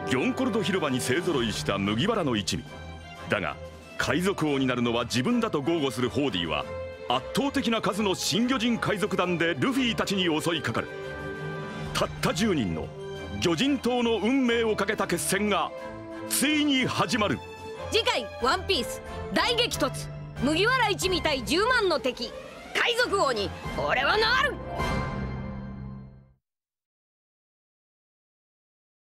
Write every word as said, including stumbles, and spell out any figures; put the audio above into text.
ギョンコルド広場に勢ぞろいした麦わらの一味だが、海賊王になるのは自分だと豪語するホーディは圧倒的な数の新魚人海賊団でルフィたちに襲いかかる。たったじゅうにんの魚人島の運命をかけた決戦がついに始まる。 次回「ワンピース大激突麦わら一味対じゅうまんの敵、海賊王に俺はなる。